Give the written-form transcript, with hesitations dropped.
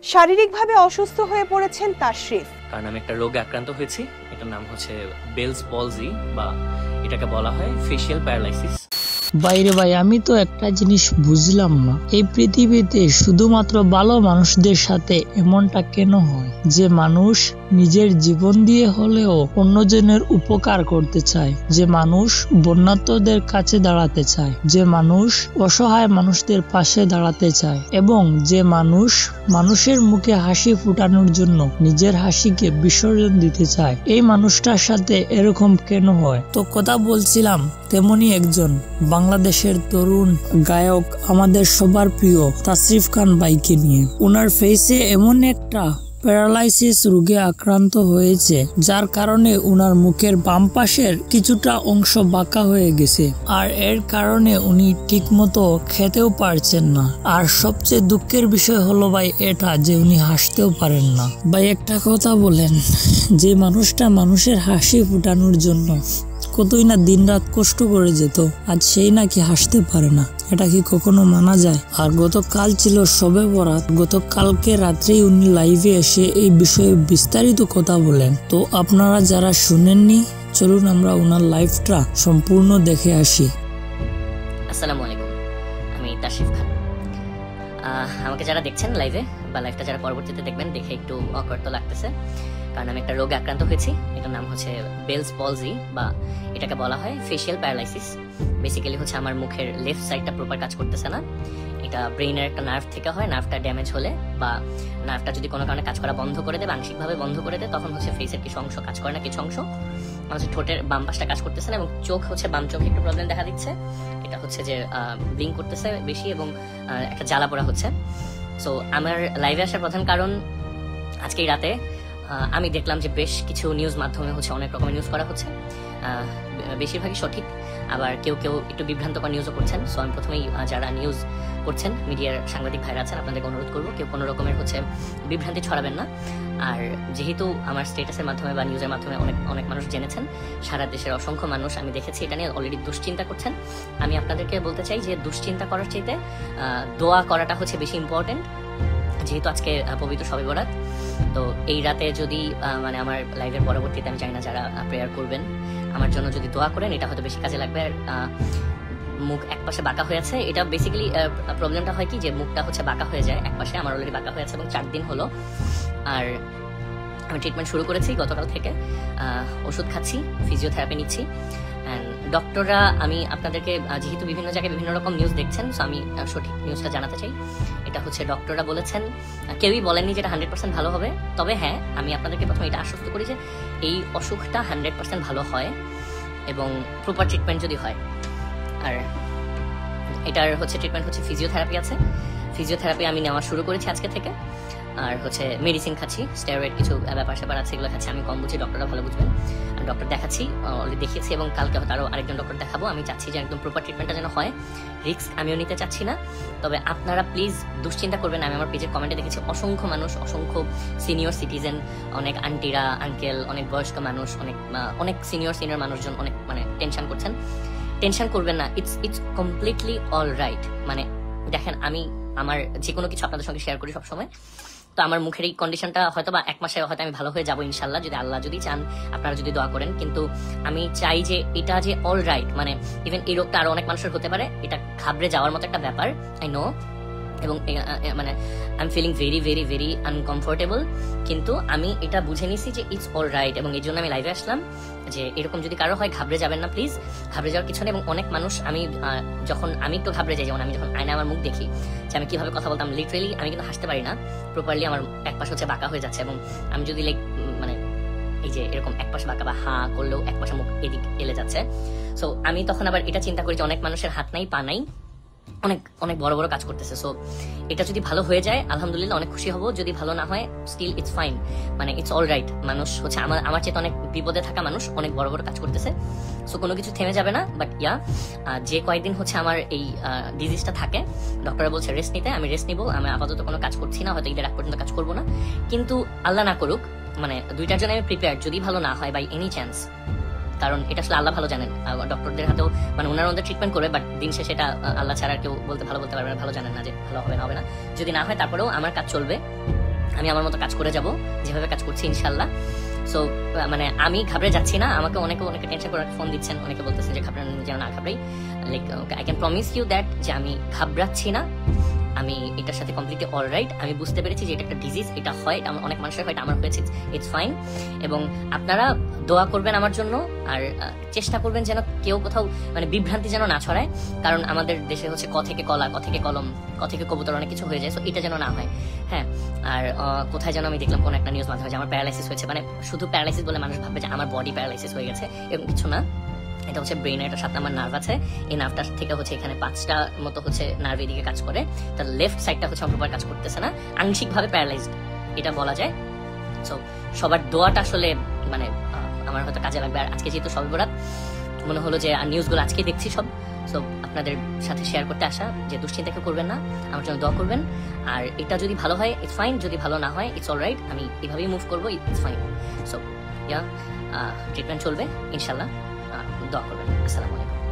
শারীরিকভাবে অসুস্থ হয়ে পড়েছেন তাশরিফ। কারণ আমি একটা রোগে আক্রান্ত হয়েছি, এটার নাম হচ্ছে বেলস পলজি বা এটাকে বলা হয় ফেশিয়াল প্যারালাইসিস। বাইরে ভাই, আমি তো একটা জিনিস বুঝলাম না, এই পৃথিবীতে শুধুমাত্র ভালো মানুষদের সাথে এমনটা কেন হয় যে মানুষ নিজের জীবন দিয়ে হলেও অন্যজনের উপকার করতে চায়, যে মানুষ বন্যার্তদের কাছে দাঁড়াতে চায়, যে মানুষ অসহায় মানুষদের পাশে দাঁড়াতে চায় এবং যে মানুষ মানুষের মুখে হাসি ফুটানোর জন্য নিজের হাসিকে বিসর্জন দিতে চায়, এই মানুষটার সাথে এরকম কেন হয়? তো কথা বলছিলাম তেমনি একজন বাংলাদেশের তরুণ গায়ক, আমাদের সবার প্রিয় তাশরিফ খান ভাইকে নিয়ে। ওনার ফেসে এমন একটা প্যারালাইসিস রোগে আক্রান্ত হয়েছে যার কারণে উনার মুখের বাম পাশের কিছুটা অংশ বাঁকা হয়ে গেছে, আর এর কারণে উনি ঠিকমতো খেতেও পারছেন না। আর সবচেয়ে দুঃখের বিষয় হলো ভাই এটা যে উনি হাসতেও পারেন না। ভাই একটা কথা বলেন, যে মানুষটা মানুষের হাসি ফুটানোর জন্য কতই না দিনরাত কষ্ট করে যেত, আজ সেই নাকি হাসতে পারে না, এটা কি কখনো মানা যায়? আর গতকাল ছিল শবে বরাত, গতকালকে রাত্রেই উনি লাইভে এসে এই বিষয়ে বিস্তারিত কথা বলেন। তো আপনারা যারা শুনেননি, চলুন আমরা ওনার লাইভটা সম্পূর্ণ দেখে আসি। আসসালামু আলাইকুম, আমি তাশরিফ খান। আমাকে যারা দেখছেন লাইভে বা লাইভটা যারা পরবর্তীতে দেখবেন, দেখে একটু অকওয়ার্ড তো লাগতেছে, কারণ আমি একটা রোগে আক্রান্ত হয়েছি, এটার নাম হচ্ছে বেলস পলজি বা এটাকে বলা হয় ফেশিয়াল প্যারালাইসিস। বেসিক্যালি হচ্ছে আমার মুখের লেফট সাইডটা প্রপার কাজ করতেছে না। এটা ব্রেইনের একটা নার্ভ থেকে হয়, নার্ভটা ড্যামেজ হলে বা নার্ভটা যদি কোনো কারণে কাজ করা বন্ধ করে দেয়, আংশিকভাবে বন্ধ করে দেয়, তখন হচ্ছে ফেসের কিছু অংশ কাজ করে না, কিছু অংশ হচ্ছে ঠোঁটের বাম পাশটা কাজ করতেছে না এবং চোখ হচ্ছে বাম চোখে একটু প্রবলেম দেখা দিচ্ছে। এটা হচ্ছে যে ব্লিঙ্ক করতেছে বেশি এবং একটা জ্বালা পোড়া হচ্ছে। সো আমার লাইভে আসার প্রধান কারণ, আজকেই রাতে আমি দেখলাম যে বেশ কিছু নিউজ মাধ্যমে হচ্ছে অনেক রকমের নিউজ করা হচ্ছে, বেশিরভাগই সঠিক, আবার কেউ কেউ একটু বিভ্রান্তকর নিউজও করছেন। সো আমি প্রথমেই যারা নিউজ করছেন, মিডিয়ার সাংবাদিক ভাইরা আছেন, আপনাদেরকে অনুরোধ করবো কেউ কোনো রকমের হচ্ছে বিভ্রান্তি ছড়াবেন না। আর যেহেতু আমার স্টেটাসের মাধ্যমে বা নিউজের মাধ্যমে অনেক মানুষ জেনেছেন, সারা দেশের অসংখ্য মানুষ আমি দেখেছি এটা নিয়ে অলরেডি দুশ্চিন্তা করছেন। আমি আপনাদেরকে বলতে চাই যে দুশ্চিন্তা করার চাইতে দোয়া করাটা হচ্ছে বেশি ইম্পর্টেন্ট। যেহেতু আজকে পবিত্র শবে বরাত, তো এই রাতে যদি মানে আমার লাইভের পরবর্তীতে আমি চাই না যারা প্রেয়ার করবেন আমার জন্য যদি দোয়া করেন, এটা হয়তো বেশি কাজে লাগবে। আর মুখ একপাশে বাঁকা হয়ে আছে, এটা বেসিক্যালি প্রবলেমটা হয় কি যে মুখটা হচ্ছে বাঁকা হয়ে যায় একপাশে, আমার অলরেডি বাঁকা হয়ে আছে এবং 4 দিন হলো। আর আমি ট্রিটমেন্ট শুরু করেছি গতকাল থেকে, ওষুধ খাচ্ছি, ফিজিওথেরাপি নিচ্ছি। অ্যান্ড ডক্টররা, আমি আপনাদেরকে যেহেতু বিভিন্ন জায়গায় বিভিন্ন রকম নিউজ দেখছেন, সো আমি সঠিক নিউজটা জানাতে চাই। এটা হচ্ছে ডক্টররা বলেছেন, কেউই বলেননি যেটা 100% ভালো হবে। তবে হ্যাঁ, আমি আপনাদেরকে প্রথমে এটা আশ্বস্ত করি যে এই অসুখটা 100% ভালো হয় এবং প্রপার ট্রিটমেন্ট যদি হয়। আর এটার হচ্ছে ট্রিটমেন্ট হচ্ছে ফিজিওথেরাপি আছে, ফিজিওথেরাপি আমি নেওয়া শুরু করেছি আজকে থেকে। আর হচ্ছে মেডিসিন খাচ্ছি, স্টেরয়েড কিছু ব্যাপার স্যাপার আছে, এগুলো খাচ্ছি। আমি কম বুঝি, ডক্টররা ভালো বুঝবেন। ডক্টর দেখাচ্ছি, অলরেডি দেখিয়েছি এবং কালকে হয়তো আরও আরেকজন ডক্টর দেখাবো। আমি চাচ্ছি যে একদম প্রপার ট্রিটমেন্টটা যেন হয়, রিস্ক আমিও নিতে চাচ্ছি না। তবে আপনারা প্লিজ দুশ্চিন্তা করবেন না। আমি আমার পেজের কমেন্টে দেখেছি অসংখ্য মানুষ, অসংখ্য সিনিয়র সিটিজেন, অনেক আন্টিরা, আঙ্কেল, অনেক বয়স্ক মানুষ, অনেক সিনিয়র মানুষজন অনেক মানে টেনশন করছেন। টেনশন করবেন না, ইটস কমপ্লিটলি অল রাইট। মানে দেখেন, আমি আমার যে কোনো কিছু আপনাদের সঙ্গে শেয়ার করি সবসময়। তো আমার মুখের এই কন্ডিশনটা হয়তো বা 1 মাসে হয়তো আমি ভালো হয়ে যাবো ইনশাল্লাহ, যদি আল্লাহ যদি চান, আপনারা যদি দোয়া করেন। কিন্তু আমি চাই যে এটা যে অল রাইট, মানে ইভেন এই রোগটা আরো অনেক মানুষের হতে পারে, এটা ঘাবড়ে যাওয়ার মতো একটা ব্যাপার, আই নো। এবং মানে I am feeling very very very uncomfortable, কিন্তু আমি এটা বুঝে নিছি যে ইটস অল রাইট এবং এই জন্য আমি লাইভে আসলাম যে এরকম যদি কারো হয় ঘাবড়ে যাবেন না প্লিজ, ঘাবড়ে যাওয়ার কিছু নেই। এবং অনেক মানুষ, আমি যখন আমি একটু ঘাবড়ে যাই, যেমন আমি যখন আয়না আমার মুখ দেখি যে আমি কিভাবে কথা বলতাম, লিটারেলি আমি কিন্তু হাসতে পারি না প্রপারলি, আমার এক পাশ হচ্ছে বাঁকা হয়ে যাচ্ছে। এবং আমি যদি লাইক মানে এই যে এরকম এক পাশে বাঁকা বা হা করলেও এক পাশে মুখ এদিক এলে যাচ্ছে। সো আমি তখন আবার এটা চিন্তা করি যে অনেক মানুষের হাত নাই, পা নাই, অনেক অনেক বড় বড় কাজ করতেছে। সো এটা যদি ভালো হয়ে যায় আলহামদুলিল্লাহ, অনেক খুশি হব। যদি ভালো না হয় স্টিল ইটস ফাইন, মানে ইটস অল রাইট। মানুষ হচ্ছে আমার চেয়ে অনেক বিপদে থাকা মানুষ অনেক বড় বড় কাজ করতেছে। সো কোনো কিছু থেমে যাবে না। বাট যে কয়েকদিন হচ্ছে আমার এই ডিজিজটা থাকে, ডক্টর বলছে রেস্ট নিতে, আমি রেস্ট নিবো। আমি আপাতত কোনো কাজ করছি না, হয়তো ঈদের আগ পর্যন্ত কাজ করবো না। কিন্তু আল্লাহ না করুক, মানে 2টার জন্য আমি প্রিপেয়ার, যদি ভালো না হয় বাই এনি চান্স, কারণ এটা আসলে আল্লাহ ভালো জানেন। ডক্টরদের হাতেও মানে ওনারা ওদের ট্রিটমেন্ট করবে, বাট দিন শেষে এটা আল্লাহ ছাড়া কেউ ভালো বলতে পারবে না, ভালো জানেন না যে ভালো হবে না হবে না। যদি না হয় তারপরেও আমার কাজ চলবে, আমি আমার মতো কাজ করে যাব, যেভাবে কাজ করছি ইনশাল্লাহ। সো মানে আমি ঘাবড়ে যাচ্ছি না। আমাকে অনেকে টেনশন করে ফোন দিচ্ছেন, অনেকে বলতেছে যে ঘাবড়ানো যেন না ঘাবড়াই। Like I can promise you that যে আমি ঘাবড়াচ্ছি না, আমি এটার সাথে কমপ্লিটলি অলরাইট। আমি বুঝতে পেরেছি যে এটা একটা ডিজিজ, এটা হয়, এটা অনেক মানুষের হয়, এটা আমার হয়েছে, ইটস ফাইন। এবং আপনারা দোয়া করবেন আমার জন্য, আর চেষ্টা করবেন যেন কেউ কোথাও মানে বিভ্রান্তি যেন না ছড়ায়, কারণ আমাদের দেশে হচ্ছে ক থেকে কলা, ক থেকে কলম, ক থেকে কবুতর, অনেক কিছু হয়ে যায়। সো এটা যেন না হয়, হ্যাঁ। আর কোথায় যেন আমি দেখলাম কোন একটা নিউজ মাধ্যমে যে আমার প্যারালাইসিস হয়েছে, মানে শুধু প্যারালাইসিস বলে মানুষ ভাববে যে আমার বডি প্যারালাইসিস হয়ে গেছে, এরকম কিছু না। এটা হচ্ছে ব্রেনের একটা 7 নাম্বার নার্ভ আছে, এই নার্ভটার থেকে হচ্ছে এখানে 5টা মতো হচ্ছে নার্ভ এদিকে কাজ করে, তার লেফট সাইডটা হচ্ছে প্রপার কাজ করতেছে না, আংশিকভাবে প্যারালাইজড এটা বলা যায়। সো সবার দোয়াটা আসলে মানে আমার হয়তো কাজে লাগবে। আর আজকে যেহেতু সবে বরাত, মনে হলো যে নিউজগুলো আজকেই দেখছি সব, সো আপনাদের সাথে শেয়ার করতে আসা, যে দুশ্চিন্তা কেউ করবেন না, আমার জন্য দোয়া করবেন। আর এটা যদি ভালো হয় ইটস ফাইন, যদি ভালো না হয় ইটস অলরাইট, আমি এভাবেই মুভ করবো, ইটস ফাইন। সো ট্রিটমেন্ট চলবে ইনশাল্লাহ, দোয়া করবেন। আসসালামু আলাইকুম।